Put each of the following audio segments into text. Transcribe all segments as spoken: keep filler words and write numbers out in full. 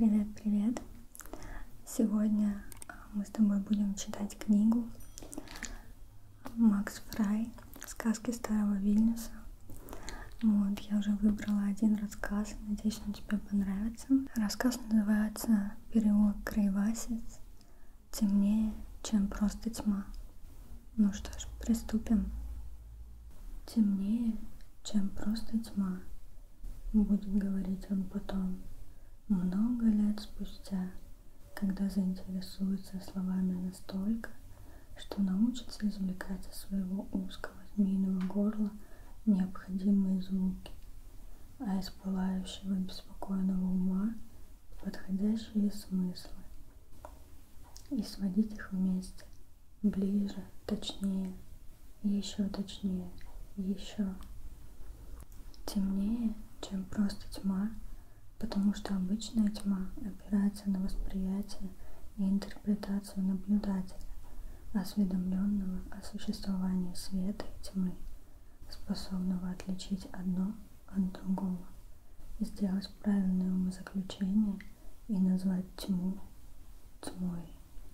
Привет, привет! Сегодня мы с тобой будем читать книгу Макс Фрай «Сказки старого Вильнюса». Вот, я уже выбрала один рассказ, надеюсь, он тебе понравится. Рассказ называется «Переулок Краевасец. Темнее, чем просто тьма». Ну что ж, приступим. Темнее, чем просто тьма, будет говорить он потом, много лет спустя, когда заинтересуется словами настолько, что научится извлекать из своего узкого змеиного горла необходимые звуки, а из пылающего беспокойного ума подходящие смыслы, и сводить их вместе, ближе, точнее, еще точнее, еще темнее, чем просто тьма, потому что обычная тьма опирается на восприятие и интерпретацию наблюдателя, осведомленного о существовании света и тьмы, способного отличить одно от другого, сделать правильное умозаключение и назвать тьму тьмой.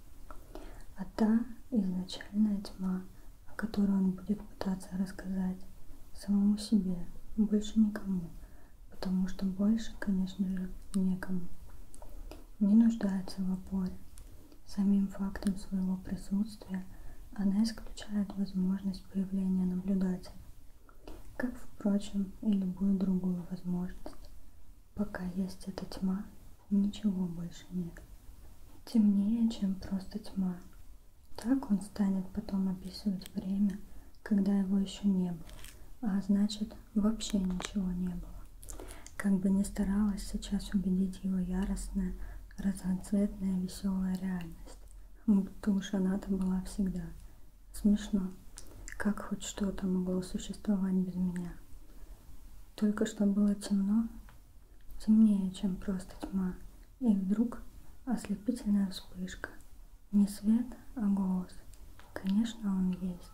А та изначальная тьма, о которой он будет пытаться рассказать самому себе, больше никому, потому что больше, конечно же, некому, не нуждается в опоре. Самим фактом своего присутствия она исключает возможность появления наблюдателя, как, впрочем, и любую другую возможность. Пока есть эта тьма, ничего больше нет. Темнее, чем просто тьма. Так он станет потом описывать время, когда его еще не было, а значит, вообще ничего не было. Как бы ни старалась сейчас убедить его яростная, разноцветная, веселая реальность, будто уж она-то была всегда. Смешно, как хоть что-то могло существовать без меня. Только что было темно, темнее, чем просто тьма, и вдруг ослепительная вспышка. Не свет, а голос. Конечно, он есть.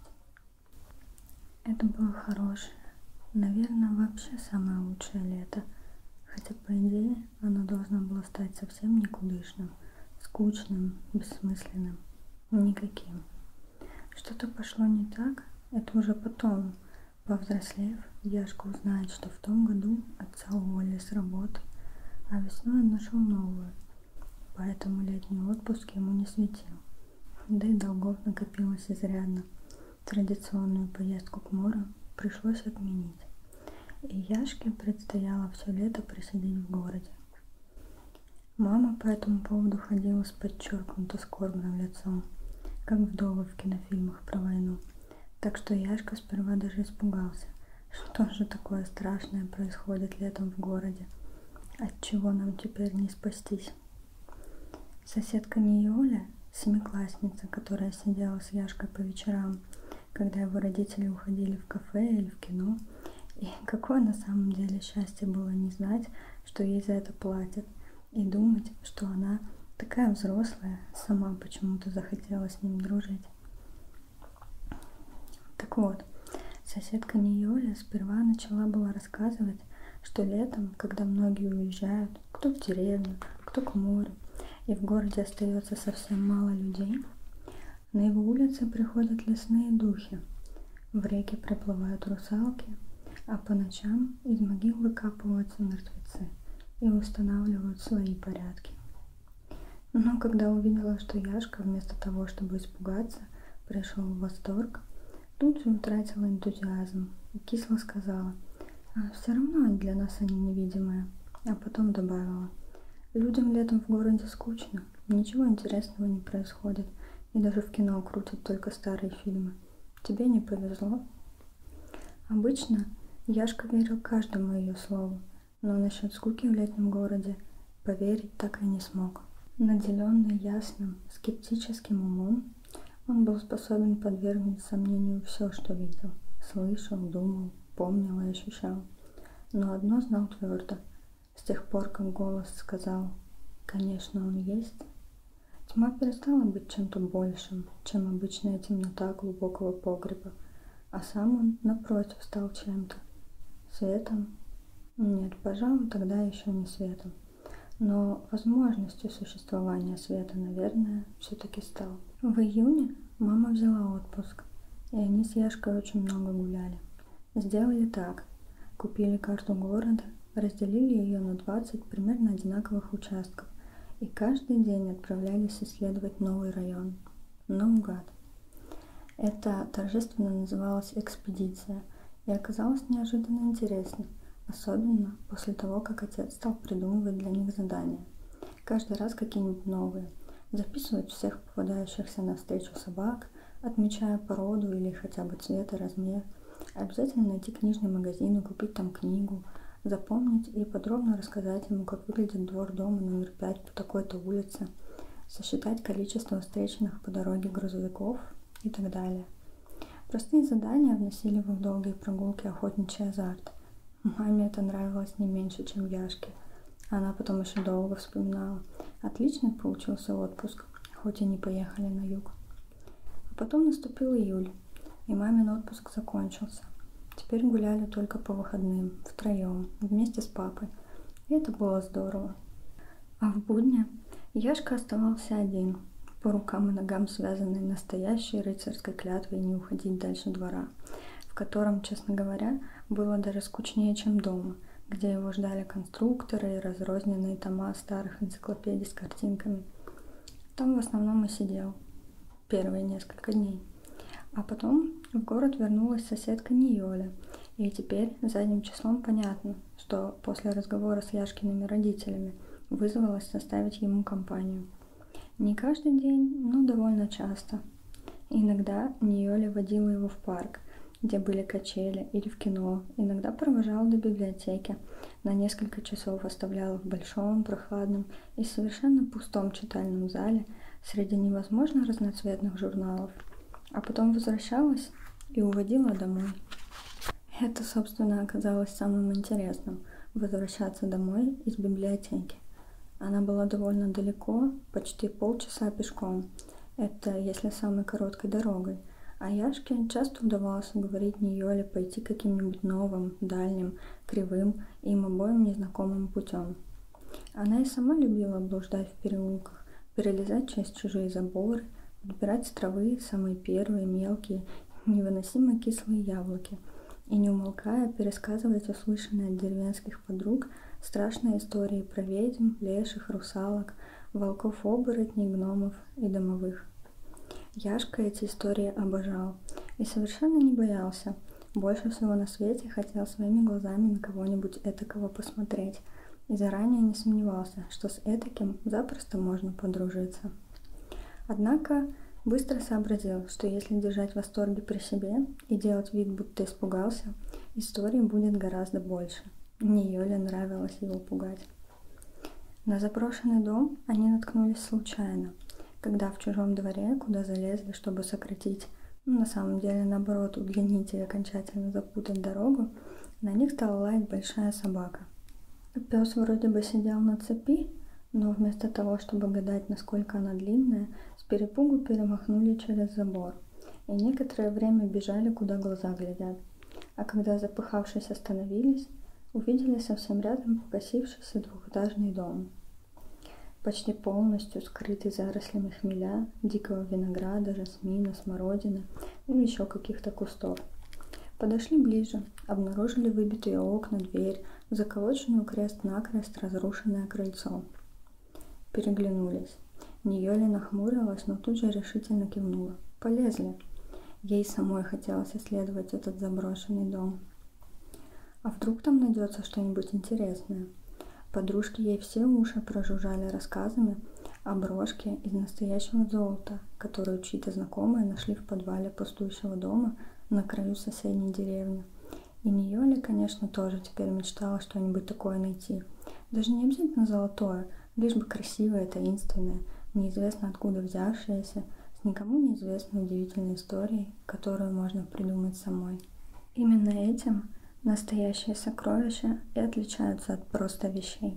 Это было хорошее, наверное, вообще самое лучшее лето, хотя, по идее, оно должно было стать совсем никудышным, скучным, бессмысленным, никаким. Что-то пошло не так, это уже потом, повзрослев, Яшка узнает, что в том году отца уволили с работы, а весной он нашел новую, поэтому летний отпуск ему не светил, да и долгов накопилось изрядно. Традиционную поездку к морю пришлось отменить, и Яшке предстояло все лето просидеть в городе. Мама по этому поводу ходила с подчеркнуто скорбным лицом, как вдовы в кинофильмах про войну, так что Яшка сперва даже испугался, что же такое страшное происходит летом в городе, от чего нам теперь не спастись. Соседка Ниоля, семиклассница, которая сидела с Яшкой по вечерам, когда его родители уходили в кафе или в кино, и какое на самом деле счастье было не знать, что ей за это платят, и думать, что она такая взрослая, сама почему-то захотела с ним дружить. Так вот, соседка Ниоля сперва начала была рассказывать, что летом, когда многие уезжают, кто в деревню, кто к морю, и в городе остается совсем мало людей, на его улице приходят лесные духи, в реке приплывают русалки, а по ночам из могил выкапываются мертвецы и устанавливают свои порядки. Но когда увидела, что Яшка вместо того, чтобы испугаться, пришел в восторг, тут же утратила энтузиазм и кисло сказала: «А все равно для нас они невидимые», а потом добавила: «Людям летом в городе скучно, ничего интересного не происходит, и даже в кино крутят только старые фильмы. Тебе не повезло». Обычно Яшка верил каждому ее слову, но насчет скуки в летнем городе поверить так и не смог. Наделенный ясным, скептическим умом, он был способен подвергнуть сомнению все, что видел, слышал, думал, помнил и ощущал. Но одно знал твердо: с тех пор, как голос сказал «конечно, он есть», тьма перестала быть чем-то большим, чем обычная темнота глубокого погреба, а сам он, напротив, стал чем-то. Светом? Нет, пожалуй, тогда еще не светом. но возможностью существования света, наверное, все-таки стал. В июне мама взяла отпуск, и они с Яшкой очень много гуляли. Сделали так. Купили карту города, разделили ее на двадцать примерно одинаковых участков, и каждый день отправлялись исследовать новый район. Наугад. Это торжественно называлось экспедиция, и оказалось неожиданно интересно, особенно после того, как отец стал придумывать для них задания. Каждый раз какие-нибудь новые. Записывать всех попадающихся навстречу собак, отмечая породу или хотя бы цвет и размер. Обязательно найти книжный магазин и купить там книгу, запомнить и подробно рассказать ему, как выглядит двор дома номер пять по такой-то улице, сосчитать количество встреченных по дороге грузовиков и так далее. Простые задания вносили в их долгие прогулки охотничий азарт. Маме это нравилось не меньше, чем Яшке. Она потом еще долго вспоминала. Отличный получился отпуск, хоть и не поехали на юг. А потом наступил июль, и мамин отпуск закончился. Теперь гуляли только по выходным, втроем, вместе с папой. И это было здорово. А в будни Яшка оставался один, по рукам и ногам связанный настоящей рыцарской клятвой не уходить дальше двора, в котором, честно говоря, было даже скучнее, чем дома, где его ждали конструкторы и разрозненные тома старых энциклопедий с картинками. Там в основном и сидел первые несколько дней. А потом в город вернулась соседка Ниоля, и теперь задним числом понятно, что после разговора с Яшкиными родителями вызвалась составить ему компанию. Не каждый день, но довольно часто. Иногда Ниоля водила его в парк, где были качели, или в кино, иногда провожала до библиотеки, на несколько часов оставляла в большом, прохладном и совершенно пустом читальном зале среди невозможно разноцветных журналов, а потом возвращалась и уводила домой. Это, собственно, оказалось самым интересным – возвращаться домой из библиотеки. Она была довольно далеко, почти полчаса пешком, это если самой короткой дорогой, а Яшке часто удавалось уговорить Ниоле пойти каким-нибудь новым, дальним, кривым и им обоим незнакомым путем. Она и сама любила блуждать в переулках, перелезать через чужие заборы, подбирать с травы самые первые, мелкие, невыносимо кислые яблоки и, не умолкая, пересказывать услышанные от деревенских подруг страшные истории про ведьм, леших, русалок, волков-оборотней, гномов и домовых. Яшка эти истории обожал и совершенно не боялся. Больше всего на свете хотел своими глазами на кого-нибудь этакого посмотреть и заранее не сомневался, что с этаким запросто можно подружиться. Однако быстро сообразил, что если держать восторги при себе и делать вид, будто испугался, историй будет гораздо больше. Ниоле нравилось его пугать. На заброшенный дом они наткнулись случайно, когда в чужом дворе, куда залезли, чтобы сократить, ну, на самом деле, наоборот, удлинить и окончательно запутать дорогу, на них стала лаять большая собака. Пес вроде бы сидел на цепи, но вместо того, чтобы гадать, насколько она длинная, с перепугу перемахнули через забор и некоторое время бежали, куда глаза глядят. А когда, запыхавшись, остановились, увидели совсем рядом покосившийся двухэтажный дом, почти полностью скрытый зарослями хмеля, дикого винограда, жасмина, смородины и еще каких-то кустов. Подошли ближе, обнаружили выбитые окна, дверь, заколоченную крест-накрест разрушенное крыльцо. Переглянулись. Ниоля нахмурилась, но тут же решительно кивнула. Полезли. Ей самой хотелось исследовать этот заброшенный дом. А вдруг там найдется что-нибудь интересное? Подружки ей все уши прожужжали рассказами о брошке из настоящего золота, которую чьи-то знакомые нашли в подвале пустующего дома на краю соседней деревни. И Ниоля, конечно, тоже теперь мечтала что-нибудь такое найти. Даже не обязательно золотое, лишь бы красивое, таинственное, неизвестно откуда взявшееся, с никому неизвестной удивительной историей, которую можно придумать самой. Именно этим настоящие сокровища и отличаются от просто вещей.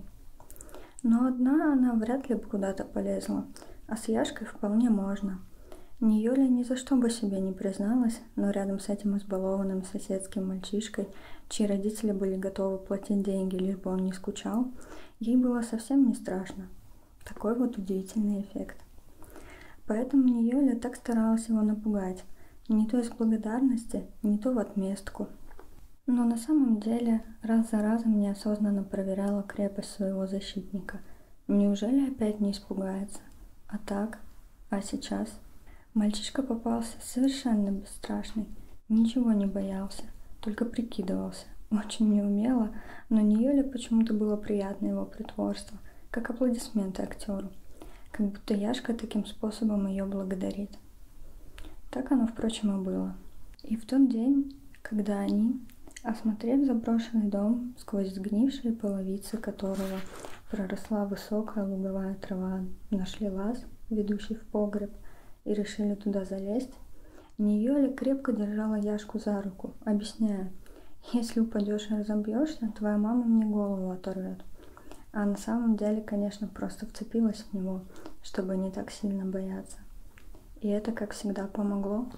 Но одна она вряд ли бы куда-то полезла, а с Яшкой вполне можно. Ниоля ни за что бы себе не призналась, но рядом с этим избалованным соседским мальчишкой, чьи родители были готовы платить деньги, лишь бы он не скучал, Ей было совсем не страшно. Такой вот удивительный эффект. Поэтому Ниёля так старалась его напугать, не то из благодарности, не то в отместку. Но на самом деле раз за разом неосознанно проверяла крепость своего защитника. Неужели опять не испугается? А так? А сейчас? Мальчишка попался совершенно бесстрашный, ничего не боялся, только прикидывался. Очень неумело, но Ниёле почему-то было приятно его притворство, как аплодисменты актеру, как будто Яшка таким способом ее благодарит. Так оно, впрочем, и было. И в тот день, когда они, осмотрев заброшенный дом, сквозь сгнившие половицы которого проросла высокая луговая трава, нашли лаз, ведущий в погреб, и решили туда залезть, Ниёля крепко держала Яшку за руку, объясняя: «Если упадешь и разобьешься, твоя мама мне голову оторвет». А на самом деле, конечно, просто вцепилась в него, чтобы не так сильно бояться. И это, как всегда, помогло.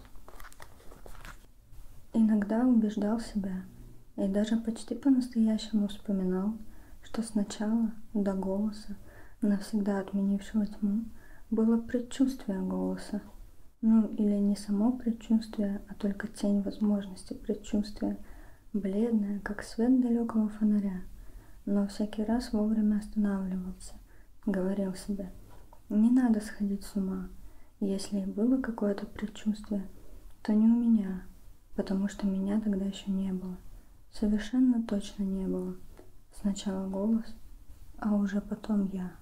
Иногда убеждал себя и даже почти по-настоящему вспоминал, что сначала до голоса, навсегда отменившего тьму, было предчувствие голоса. Ну, или не само предчувствие, а только тень возможности предчувствия, бледная, как свет далекого фонаря. Но всякий раз вовремя останавливался, говорил себе: не надо сходить с ума. Если и было какое-то предчувствие, то не у меня, потому что меня тогда еще не было. Совершенно точно не было. Сначала голос, а уже потом я.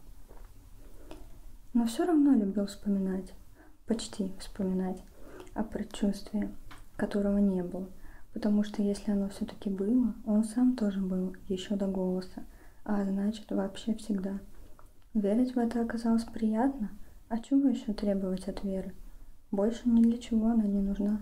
Но все равно любил вспоминать, почти вспоминать о предчувствии, которого не было, потому что если оно все-таки было, он сам тоже был еще до голоса, а значит вообще всегда. Верить в это оказалось приятно, а чего еще требовать от веры? Больше ни для чего она не нужна.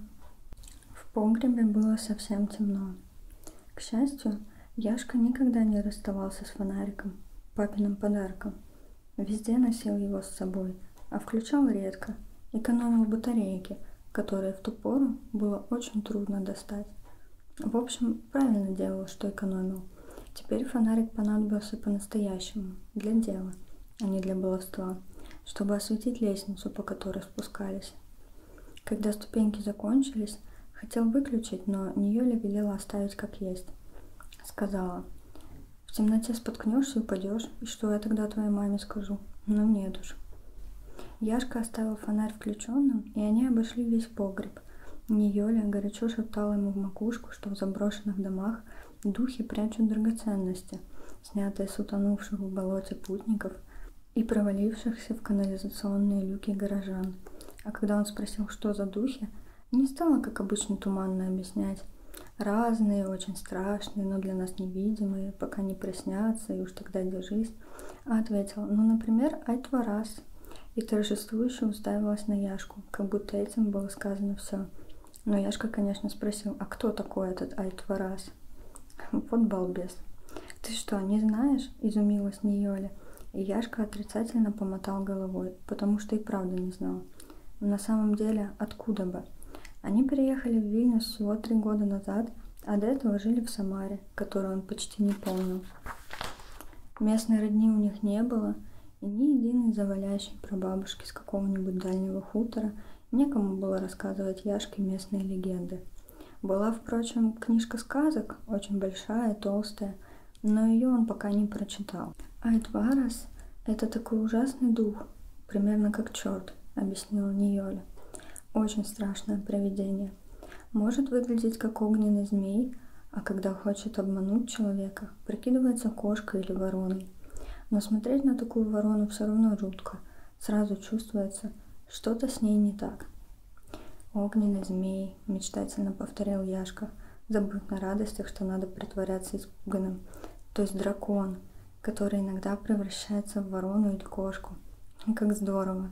В погребе было совсем темно. К счастью, Яшка никогда не расставался с фонариком, папиным подарком. Везде носил его с собой, а включал редко, экономил батарейки, которые в ту пору было очень трудно достать. В общем, правильно делал, что экономил. Теперь фонарик понадобился по-настоящему, для дела, а не для баловства, чтобы осветить лестницу, по которой спускались. Когда ступеньки закончились, хотел выключить, но Ниёля велела оставить как есть. Сказала: в темноте споткнешься и упадешь, и что я тогда твоей маме скажу? Ну нет уж. Яшка оставил фонарь включенным, и они обошли весь погреб. Ниёля горячо шептала ему в макушку, что в заброшенных домах духи прячут драгоценности, снятые с утонувших в болоте путников и провалившихся в канализационные люки горожан. А когда он спросил, что за духи, не стала, как обычно, туманно объяснять. Разные, очень страшные, но для нас невидимые, пока не приснятся, и уж тогда держись. А ответила: ну, например, Айтварас. И торжествующе уставилась на Яшку, как будто этим было сказано все. Но Яшка, конечно, спросил: а кто такой этот Айтварас? Вот балбес. Ты что, не знаешь? Изумилась Ниёля. И Яшка отрицательно помотал головой, потому что и правда не знал. Но на самом деле, откуда бы? Они переехали в Вильнюс всего три года назад, а до этого жили в Самаре, которую он почти не помнил. Местной родни у них не было, и ни единой завалящей прабабушки с какого-нибудь дальнего хутора некому было рассказывать Яшке местные легенды. Была, впрочем, книжка сказок, очень большая, толстая, но ее он пока не прочитал. Айтварас — это такой ужасный дух, примерно как черт, объяснила Ниёля. Очень страшное привидение. Может выглядеть как огненный змей, а когда хочет обмануть человека, прикидывается кошкой или вороной. Но смотреть на такую ворону все равно жутко. Сразу чувствуется, что-то с ней не так. «Огненный змей», — мечтательно повторил Яшка, забыв на радостях, что надо притворяться испуганным. То есть дракон, который иногда превращается в ворону или кошку. Как здорово.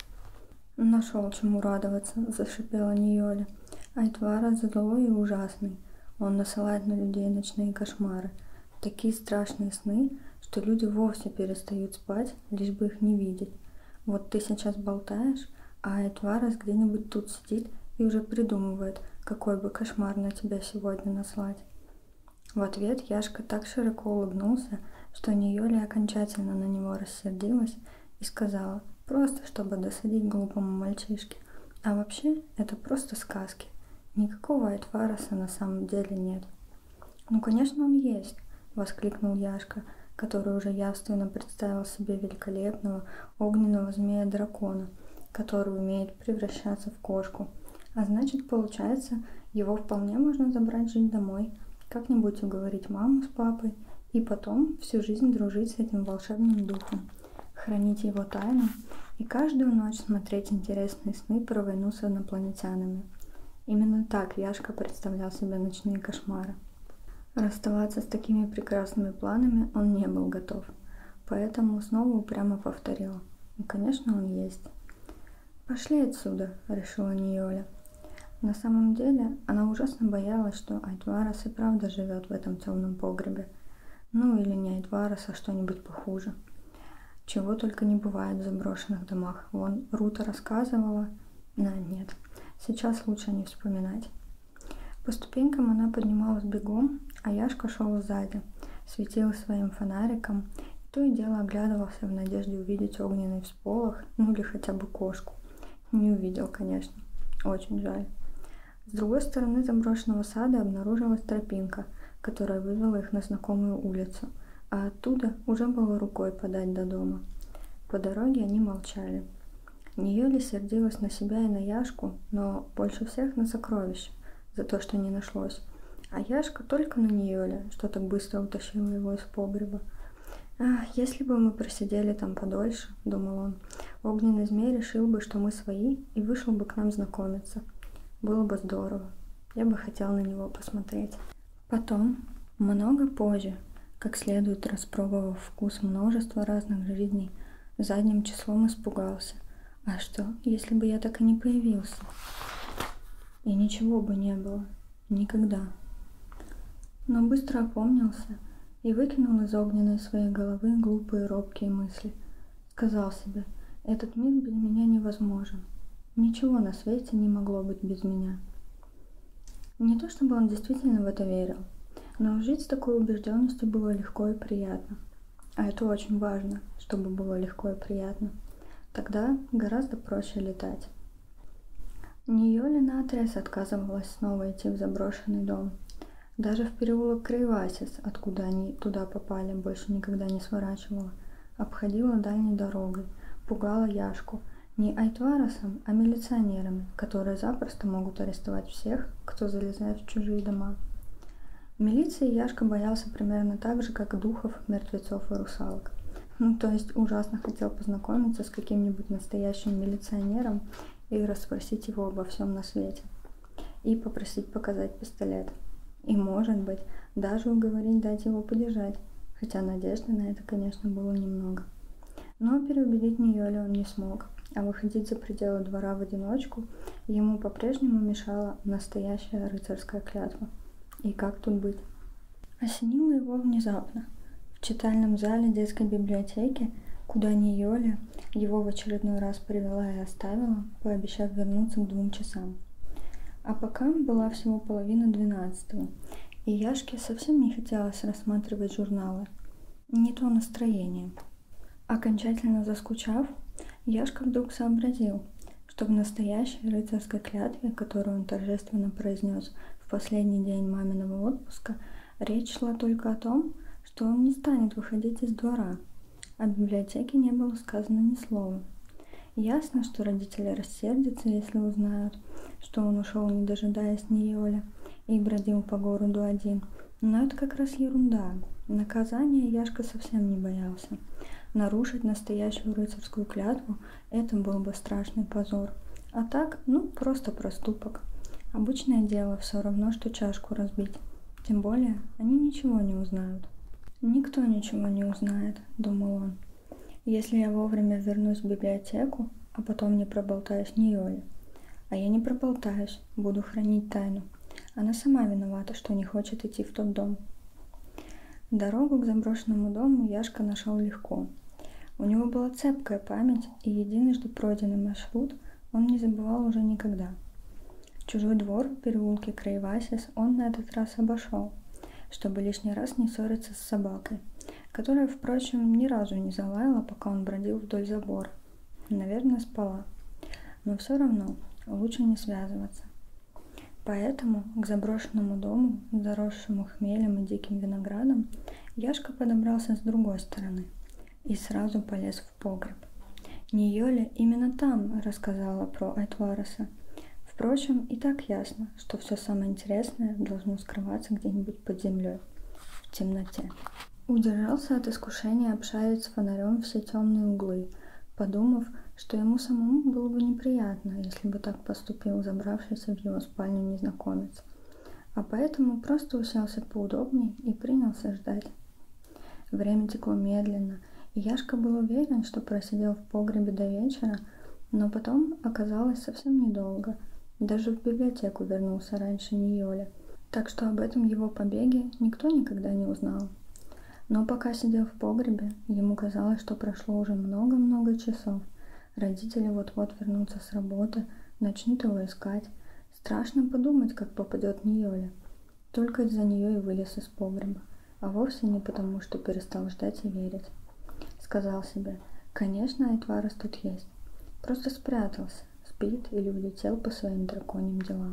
Нашел чему радоваться, зашипела Ниёля. Айтварас злой и ужасный. Он насылает на людей ночные кошмары. Такие страшные сны, что люди вовсе перестают спать, лишь бы их не видеть. Вот ты сейчас болтаешь, а Айтварас где-нибудь тут сидит и уже придумывает, какой бы кошмар на тебя сегодня наслать. В ответ Яшка так широко улыбнулся, что Ниоля окончательно на него рассердилась и сказала, просто чтобы досадить глупому мальчишке. А вообще, это просто сказки. Никакого Айтвароса на самом деле нет. «Ну, конечно, он есть!» — воскликнул Яшка, который уже явственно представил себе великолепного огненного змея-дракона, который умеет превращаться в кошку. А значит, получается, его вполне можно забрать жить домой, как-нибудь уговорить маму с папой и потом всю жизнь дружить с этим волшебным духом, хранить его тайну и каждую ночь смотреть интересные сны про войну с инопланетянами. Именно так Яшка представлял себе ночные кошмары. Расставаться с такими прекрасными планами он не был готов, поэтому снова упрямо повторил. И, конечно, он есть. «Пошли отсюда», — решила Ниоля. На самом деле, она ужасно боялась, что Айтварос и правда живет в этом темном погребе. Ну или не Айтварос, а что-нибудь похуже. Чего только не бывает в заброшенных домах. Вон Рута рассказывала. Но нет, сейчас лучше не вспоминать. По ступенькам она поднималась бегом, а Яшка шел сзади, светил своим фонариком, и то и дело оглядывался в надежде увидеть огненный всполох, ну или хотя бы кошку. Не увидел, конечно. Очень жаль. С другой стороны заброшенного сада обнаружилась тропинка, которая вывела их на знакомую улицу, а оттуда уже было рукой подать до дома. По дороге они молчали. Ниоля сердилась на себя и на Яшку, но больше всех на сокровище, за то, что не нашлось. А Яшка только на Ниоля, что так быстро утащила его из погреба. «Ах, если бы мы просидели там подольше», — думал он, — «огненный змей решил бы, что мы свои, и вышел бы к нам знакомиться. Было бы здорово. Я бы хотел на него посмотреть». Потом, много позже, как следует распробовав вкус множества разных жизней, задним числом испугался. А что, если бы я так и не появился? И ничего бы не было. Никогда. Но быстро опомнился и выкинул из огненной своей головы глупые робкие мысли. Сказал себе, этот мир без меня невозможен. Ничего на свете не могло быть без меня. Не то чтобы он действительно в это верил, но жить с такой убежденностью было легко и приятно. А это очень важно, чтобы было легко и приятно. Тогда гораздо проще летать. Ниоля наотрез отказывалась снова идти в заброшенный дом. Даже в переулок Крейвасис, откуда они туда попали, больше никогда не сворачивала. Обходила дальней дорогой, пугала Яшку. Не Айтваросом, а милиционерами, которые запросто могут арестовать всех, кто залезает в чужие дома. Милиции Яшка боялся примерно так же, как духов, мертвецов и русалок. Ну, то есть ужасно хотел познакомиться с каким-нибудь настоящим милиционером и расспросить его обо всем на свете. И попросить показать пистолет. И, может быть, даже уговорить дать его подержать, хотя надежды на это, конечно, было немного. Но переубедить Ниолю он не смог, а выходить за пределы двора в одиночку ему по-прежнему мешала настоящая рыцарская клятва. И как тут быть? Осенило его внезапно. В читальном зале детской библиотеки, куда Ниоля его в очередной раз привела и оставила, пообещав вернуться к двум часам. А пока была всего половина двенадцатого, и Яшке совсем не хотелось рассматривать журналы. Не то настроение. Окончательно заскучав, Яшка вдруг сообразил, что в настоящей рыцарской клятве, которую он торжественно произнес в последний день маминого отпуска, речь шла только о том, что он не станет выходить из двора. О библиотеке не было сказано ни слова. Ясно, что родители рассердятся, если узнают, что он ушел, не дожидаясь Ниоля, и бродил по городу один. Но это как раз ерунда. Наказания Яшка совсем не боялся. Нарушить настоящую рыцарскую клятву – это был бы страшный позор. А так, ну, просто проступок. Обычное дело, все равно, что чашку разбить. Тем более, они ничего не узнают. «Никто ничего не узнает», – думал он. «Если я вовремя вернусь в библиотеку, а потом не проболтаюсь Ниоле. А я не проболтаюсь, буду хранить тайну. Она сама виновата, что не хочет идти в тот дом». Дорогу к заброшенному дому Яшка нашел легко. У него была цепкая память, и единожды пройденный маршрут он не забывал уже никогда. Чужой двор в переулке Крейвасис он на этот раз обошел, чтобы лишний раз не ссориться с собакой. которая, впрочем, ни разу не залаяла, пока он бродил вдоль забора. Наверное, спала. Но все равно лучше не связываться. Поэтому к заброшенному дому, заросшему хмелем и диким виноградом, Яшка подобрался с другой стороны и сразу полез в погреб. Ниёля именно там рассказала про Айтвароса. Впрочем, и так ясно, что все самое интересное должно скрываться где-нибудь под землей, в темноте. Удержался от искушения обшарить с фонарем все темные углы, подумав, что ему самому было бы неприятно, если бы так поступил забравшийся в его спальню незнакомец. А поэтому просто уселся поудобнее и принялся ждать. Время текло медленно, и Яшка был уверен, что просидел в погребе до вечера, но потом оказалось совсем недолго. Даже в библиотеку вернулся раньше Ниёля, так что об этом его побеге никто никогда не узнал. Но пока сидел в погребе, ему казалось, что прошло уже много-много часов. Родители вот-вот вернутся с работы, начнут его искать. Страшно подумать, как попадет Ниёля. Только из-за нее и вылез из погреба, а вовсе не потому, что перестал ждать и верить. Сказал себе, конечно, Айтварос тут есть. Просто спрятался, спит или улетел по своим драконьим делам.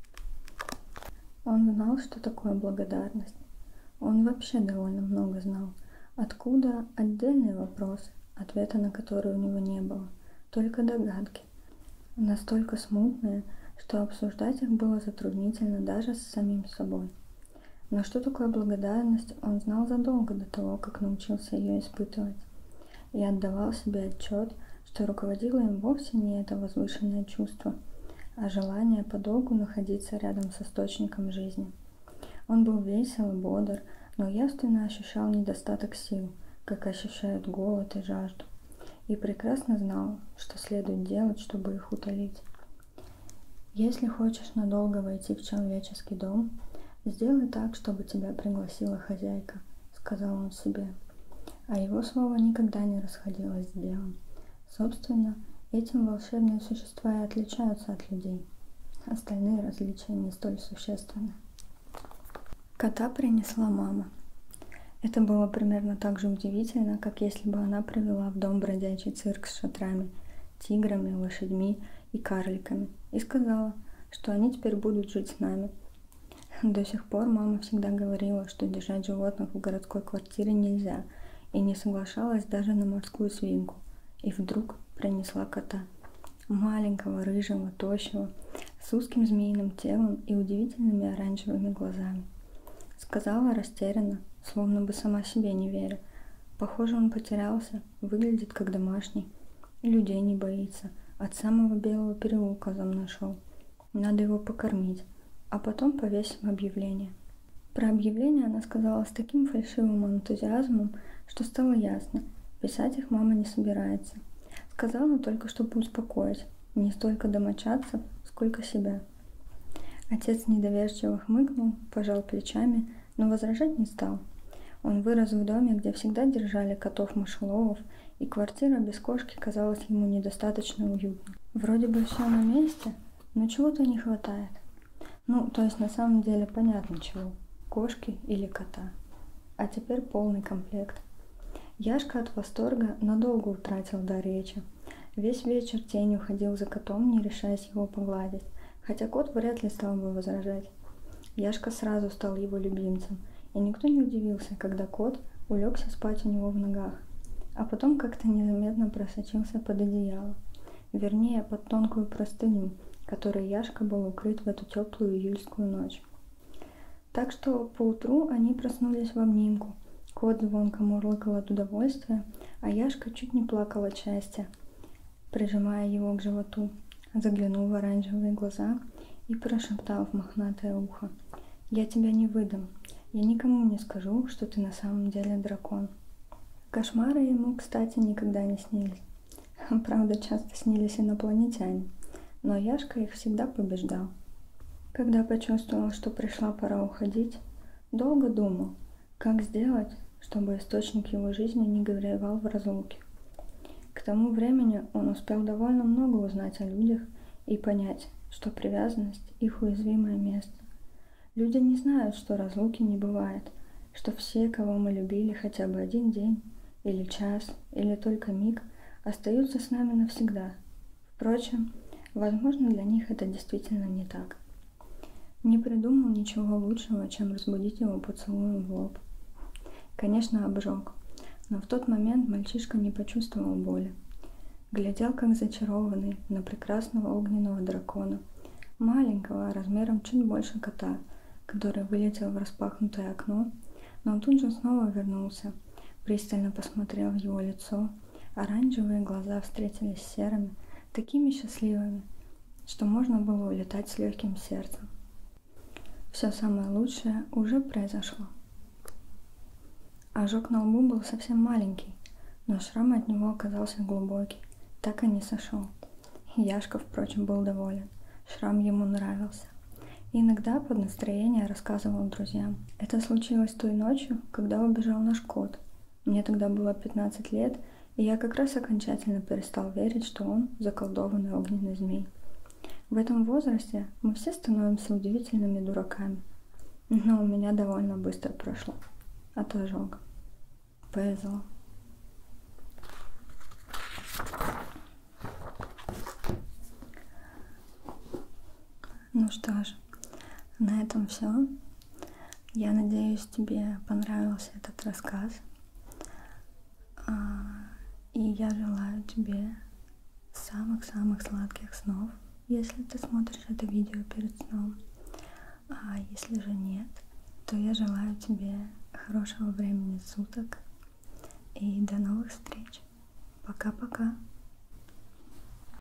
Он знал, что такое благодарность. Он вообще довольно много знал. Откуда — отдельный вопрос, ответа на который у него не было, только догадки. Настолько смутные, что обсуждать их было затруднительно даже с самим собой. Но что такое благодарность, он знал задолго до того, как научился ее испытывать. И отдавал себе отчет, что руководило им вовсе не это возвышенное чувство, а желание подолгу находиться рядом с источником жизни. Он был весел и бодр, но явственно ощущал недостаток сил, как ощущают голод и жажду, и прекрасно знал, что следует делать, чтобы их утолить. Если хочешь надолго войти в человеческий дом, сделай так, чтобы тебя пригласила хозяйка, сказал он себе. А его слово никогда не расходилось с делом. Собственно, этим волшебные существа и отличаются от людей. Остальные различия не столь существенны. Кота принесла мама. Это было примерно так же удивительно, как если бы она привела в дом бродячий цирк с шатрами, тиграми, лошадьми и карликами и сказала, что они теперь будут жить с нами. До сих пор мама всегда говорила, что держать животных в городской квартире нельзя, и не соглашалась даже на морскую свинку. И вдруг принесла кота. Маленького, рыжего, тощего, с узким змеиным телом и удивительными оранжевыми глазами. Сказала растерянно, словно бы сама себе не веря. Похоже, он потерялся, выглядит как домашний. Людей не боится. От самого Белого переулка за мной шел. Надо его покормить. А потом повесим объявление. Про объявление она сказала с таким фальшивым энтузиазмом, что стало ясно, писать их мама не собирается. Сказала только, чтобы успокоить, не столько домочадцев, сколько себя. Отец недоверчиво хмыкнул, пожал плечами, но возражать не стал. Он вырос в доме, где всегда держали котов-мышеловов, и квартира без кошки казалась ему недостаточно уютной. Вроде бы все на месте, но чего-то не хватает. Ну, то есть на самом деле понятно чего. Кошки или кота. А теперь полный комплект. Яшка от восторга надолго утратил дар речи. Весь вечер тенью ходил за котом, не решаясь его погладить, хотя кот вряд ли стал бы возражать. Яшка сразу стал его любимцем, и никто не удивился, когда кот улегся спать у него в ногах, а потом как-то незаметно просочился под одеяло, вернее, под тонкую простыню, которой Яшка был укрыт в эту теплую июльскую ночь. Так что поутру они проснулись в обнимку. Кот звонко мурлыкал от удовольствия, а Яшка чуть не плакал от счастья, прижимая его к животу, заглянул в оранжевые глаза и прошептал в мохнатое ухо: «Я тебя не выдам, я никому не скажу, что ты на самом деле дракон». Кошмары ему, кстати, никогда не снились. Правда, часто снились инопланетяне, но Яшка их всегда побеждал. Когда почувствовал, что пришла пора уходить, долго думал, как сделать, чтобы источник его жизни не горевал в разлуке. К тому времени он успел довольно много узнать о людях и понять, что привязанность – их уязвимое место. Люди не знают, что разлуки не бывает. что все, кого мы любили хотя бы один день, или час, или только миг, остаются с нами навсегда. Впрочем, возможно, для них это действительно не так. Не придумал ничего лучшего, чем разбудить его поцелуем в лоб. Конечно, обжег, но в тот момент мальчишка не почувствовал боли. Глядел, как зачарованный, на прекрасного огненного дракона, маленького, размером чуть больше кота, который вылетел в распахнутое окно, но он тут же снова вернулся, пристально посмотрел в его лицо, оранжевые глаза встретились с серыми, такими счастливыми, что можно было улетать с легким сердцем. Все самое лучшее уже произошло. Ожог на лбу был совсем маленький, но шрам от него оказался глубокий, так и не сошел. Яшка, впрочем, был доволен. Шрам ему нравился. И иногда под настроение рассказывал друзьям. Это случилось той ночью, когда убежал наш кот. Мне тогда было пятнадцать лет, и я как раз окончательно перестал верить, что он заколдованный огненный змей. В этом возрасте мы все становимся удивительными дураками. Но у меня довольно быстро прошло от ожога. Повезло. Ну что ж, на этом все. Я надеюсь, тебе понравился этот рассказ. И я желаю тебе самых-самых сладких снов, если ты смотришь это видео перед сном. А если же нет, то я желаю тебе хорошего времени суток и до новых встреч. Пока-пока.